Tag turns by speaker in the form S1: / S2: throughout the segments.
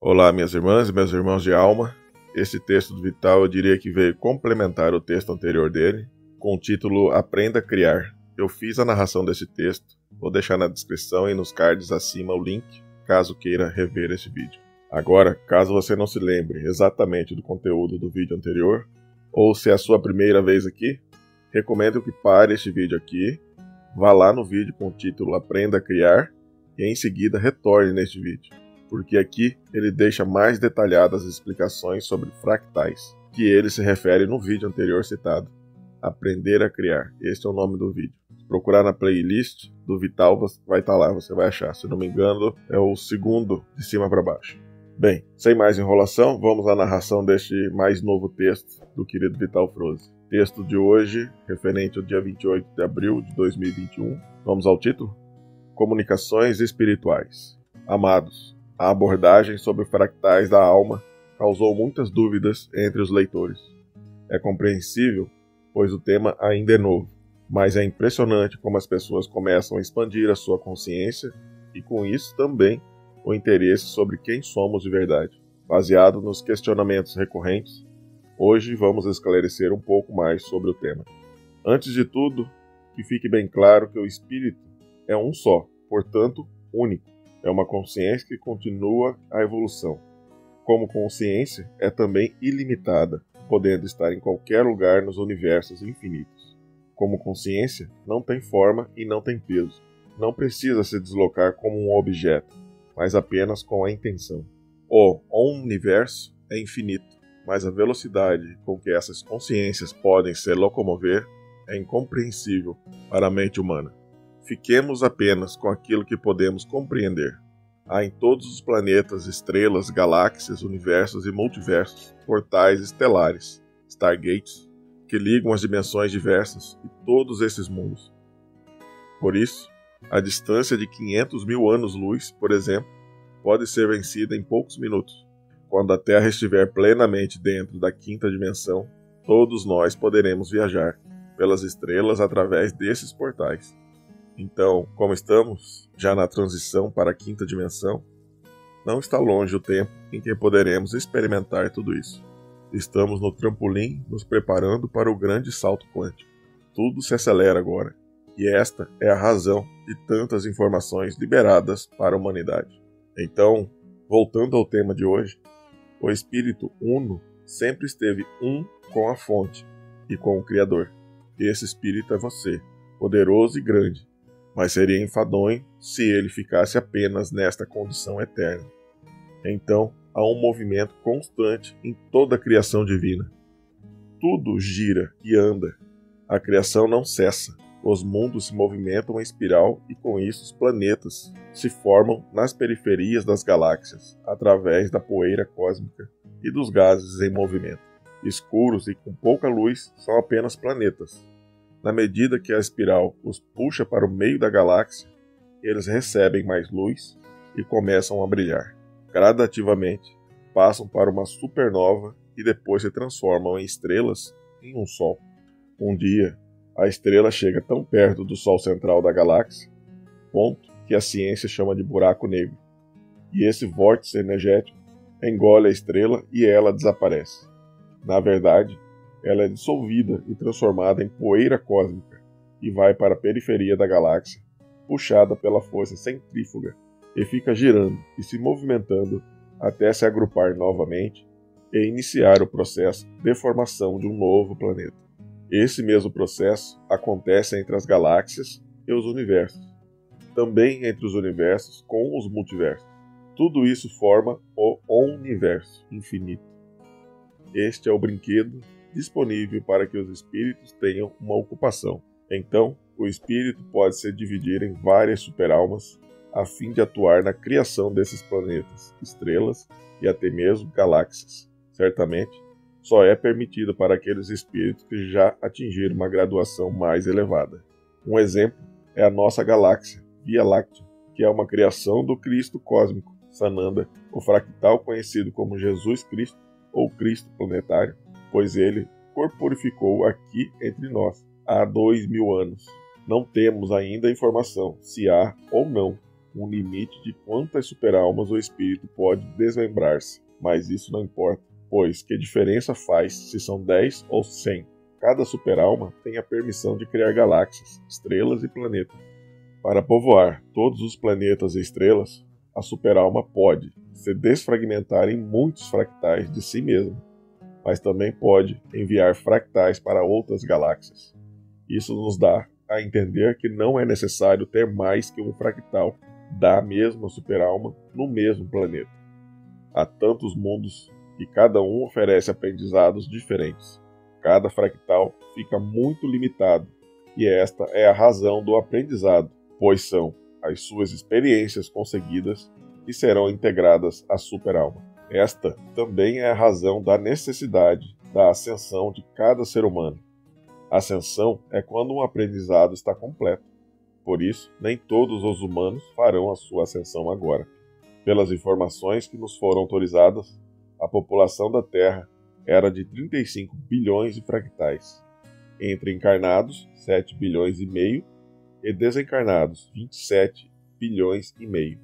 S1: Olá, minhas irmãs e meus irmãos de alma. Este texto do Vital eu diria que veio complementar o texto anterior dele, com o título Aprenda a Criar. Eu fiz a narração desse texto, vou deixar na descrição e nos cards acima o link, caso queira rever este vídeo. Agora, caso você não se lembre exatamente do conteúdo do vídeo anterior, ou se é a sua primeira vez aqui, recomendo que pare este vídeo aqui, vá lá no vídeo com o título Aprenda a Criar e em seguida retorne neste vídeo, porque aqui ele deixa mais detalhadas explicações sobre fractais, que ele se refere no vídeo anterior citado. Aprender a Criar, este é o nome do vídeo. Se procurar na playlist do Vital, vai estar lá, você vai achar. Se não me engano, é o segundo de cima para baixo. Bem, sem mais enrolação, vamos à narração deste mais novo texto do querido Vital Froze. Texto de hoje, referente ao dia 28 de abril de 2021. Vamos ao título? Comunicações espirituais. Amados, a abordagem sobre fractais da alma causou muitas dúvidas entre os leitores. É compreensível, pois o tema ainda é novo, mas é impressionante como as pessoas começam a expandir a sua consciência e com isso também o interesse sobre quem somos de verdade. Baseado nos questionamentos recorrentes, hoje vamos esclarecer um pouco mais sobre o tema. Antes de tudo, que fique bem claro que o espírito é um só, portanto único. É uma consciência que continua a evolução. Como consciência, é também ilimitada, podendo estar em qualquer lugar nos universos infinitos. Como consciência, não tem forma e não tem peso. Não precisa se deslocar como um objeto, mas apenas com a intenção. O universo é infinito, mas a velocidade com que essas consciências podem se locomover é incompreensível para a mente humana. Fiquemos apenas com aquilo que podemos compreender. Há em todos os planetas, estrelas, galáxias, universos e multiversos, portais estelares, stargates, que ligam as dimensões diversas e todos esses mundos. Por isso, a distância de 500 mil anos-luz, por exemplo, pode ser vencida em poucos minutos. Quando a Terra estiver plenamente dentro da quinta dimensão, todos nós poderemos viajar pelas estrelas através desses portais. Então, como estamos já na transição para a quinta dimensão, não está longe o tempo em que poderemos experimentar tudo isso. Estamos no trampolim nos preparando para o grande salto quântico. Tudo se acelera agora, e esta é a razão de tantas informações liberadas para a humanidade. Então, voltando ao tema de hoje, o Espírito Uno sempre esteve um com a fonte e com o Criador. Esse Espírito é você, poderoso e grande, mas seria enfadonho se ele ficasse apenas nesta condição eterna. Então, há um movimento constante em toda a criação divina. Tudo gira e anda. A criação não cessa. Os mundos se movimentam em espiral e com isso os planetas se formam nas periferias das galáxias, através da poeira cósmica e dos gases em movimento. Escuros e com pouca luz são apenas planetas. Na medida que a espiral os puxa para o meio da galáxia, eles recebem mais luz e começam a brilhar. Gradativamente, passam para uma supernova e depois se transformam em estrelas em um Sol. Um dia, a estrela chega tão perto do Sol central da galáxia, ponto que a ciência chama de buraco negro. E esse vórtice energético engole a estrela e ela desaparece. Na verdade, ela é dissolvida e transformada em poeira cósmica e vai para a periferia da galáxia, puxada pela força centrífuga, e fica girando e se movimentando até se agrupar novamente e iniciar o processo de formação de um novo planeta. Esse mesmo processo acontece entre as galáxias e os universos, também entre os universos com os multiversos. Tudo isso forma o universo infinito. Este é o brinquedo disponível para que os espíritos tenham uma ocupação. Então, o espírito pode se dividir em várias superalmas a fim de atuar na criação desses planetas, estrelas e até mesmo galáxias. Certamente, só é permitido para aqueles espíritos que já atingiram uma graduação mais elevada. Um exemplo é a nossa galáxia, Via Láctea, que é uma criação do Cristo cósmico, Sananda, o fractal conhecido como Jesus Cristo ou Cristo planetário, pois ele corporificou aqui entre nós há 2000 anos. Não temos ainda informação se há ou não um limite de quantas superalmas o espírito pode desmembrar-se, mas isso não importa, pois que diferença faz se são 10 ou 100? Cada superalma tem a permissão de criar galáxias, estrelas e planetas. Para povoar todos os planetas e estrelas, a superalma pode se desfragmentar em muitos fractais de si mesma, mas também pode enviar fractais para outras galáxias. Isso nos dá a entender que não é necessário ter mais que um fractal da mesma superalma no mesmo planeta. Há tantos mundos e cada um oferece aprendizados diferentes. Cada fractal fica muito limitado, e esta é a razão do aprendizado, pois são as suas experiências conseguidas que serão integradas à superalma. Esta também é a razão da necessidade da ascensão de cada ser humano. A ascensão é quando um aprendizado está completo. Por isso, nem todos os humanos farão a sua ascensão agora. Pelas informações que nos foram autorizadas, a população da Terra era de 35 bilhões de fractais. Entre encarnados, 7 bilhões e meio, e desencarnados, 27 bilhões e meio.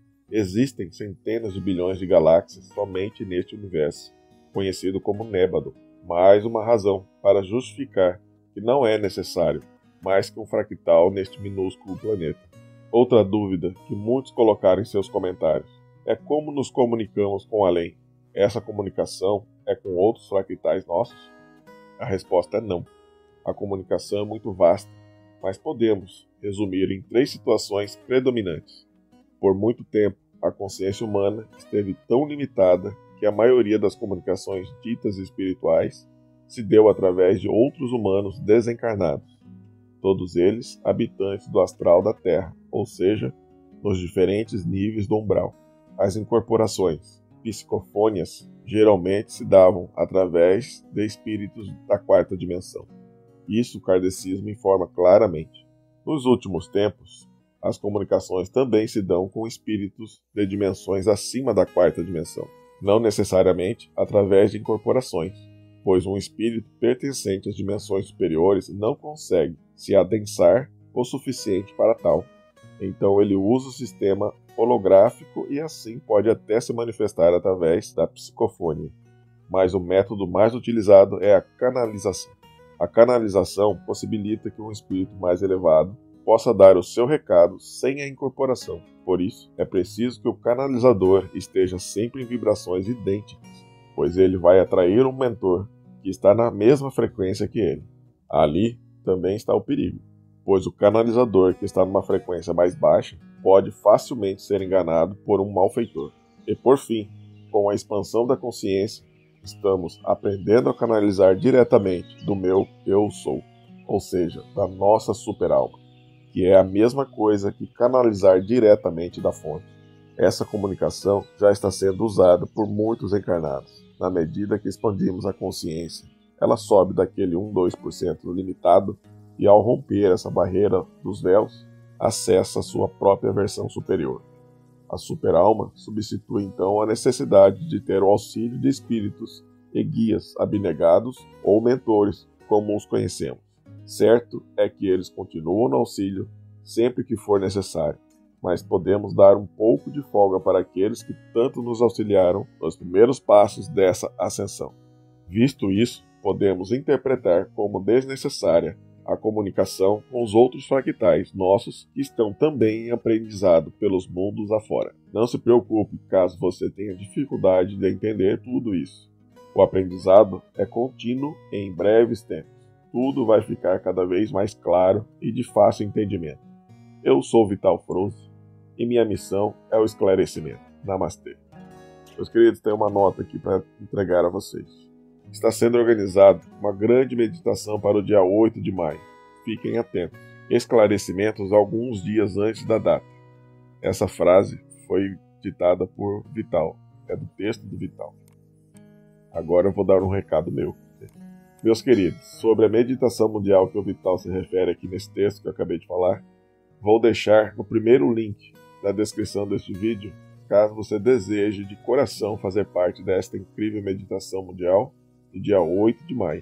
S1: Existem centenas de bilhões de galáxias somente neste universo, conhecido como Nébado. Mais uma razão para justificar que não é necessário mais que um fractal neste minúsculo planeta. Outra dúvida que muitos colocaram em seus comentários é como nos comunicamos com o além. Essa comunicação é com outros fractais nossos? A resposta é não. A comunicação é muito vasta, mas podemos resumir em 3 situações predominantes. Por muito tempo, a consciência humana esteve tão limitada que a maioria das comunicações ditas espirituais se deu através de outros humanos desencarnados, todos eles habitantes do astral da Terra, ou seja, nos diferentes níveis do umbral. As incorporações, psicofônias, geralmente se davam através de espíritos da 4ª dimensão. Isso o kardecismo informa claramente. Nos últimos tempos, as comunicações também se dão com espíritos de dimensões acima da 4ª dimensão, não necessariamente através de incorporações, pois um espírito pertencente às dimensões superiores não consegue se adensar o suficiente para tal. Então ele usa o sistema holográfico e assim pode até se manifestar através da psicofonia. Mas o método mais utilizado é a canalização. A canalização possibilita que um espírito mais elevado possa dar o seu recado sem a incorporação. Por isso, é preciso que o canalizador esteja sempre em vibrações idênticas, pois ele vai atrair um mentor que está na mesma frequência que ele. Ali também está o perigo, pois o canalizador que está numa frequência mais baixa pode facilmente ser enganado por um malfeitor. E por fim, com a expansão da consciência, estamos aprendendo a canalizar diretamente do meu eu sou, ou seja, da nossa superalma, que é a mesma coisa que canalizar diretamente da fonte. Essa comunicação já está sendo usada por muitos encarnados. Na medida que expandimos a consciência, ela sobe daquele 1-2% limitado e, ao romper essa barreira dos véus, acessa a sua própria versão superior. A superalma substitui então a necessidade de ter o auxílio de espíritos e guias abnegados ou mentores, como os conhecemos. Certo é que eles continuam no auxílio sempre que for necessário, mas podemos dar um pouco de folga para aqueles que tanto nos auxiliaram nos primeiros passos dessa ascensão. Visto isso, podemos interpretar como desnecessária a comunicação com os outros fractais nossos que estão também em aprendizado pelos mundos afora. Não se preocupe caso você tenha dificuldade de entender tudo isso. O aprendizado é contínuo e em breves tempos. Tudo vai ficar cada vez mais claro e de fácil entendimento. Eu sou Vital Froze e minha missão é o esclarecimento. Namastê. Meus queridos, tem uma nota aqui para entregar a vocês. Está sendo organizada uma grande meditação para o dia 8 de maio. Fiquem atentos. Esclarecimentos alguns dias antes da data. Essa frase foi ditada por Vital. É do texto do Vital. Agora eu vou dar um recado meu. Meus queridos, sobre a meditação mundial que o Vital se refere aqui nesse texto que eu acabei de falar, vou deixar no primeiro link da descrição deste vídeo, caso você deseje de coração fazer parte desta incrível meditação mundial do dia 8 de maio.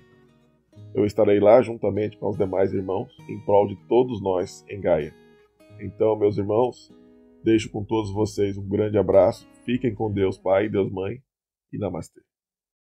S1: Eu estarei lá juntamente com os demais irmãos em prol de todos nós em Gaia. Então, meus irmãos, Deixo com todos vocês um grande abraço. Fiquem com Deus Pai, Deus Mãe e Namastê.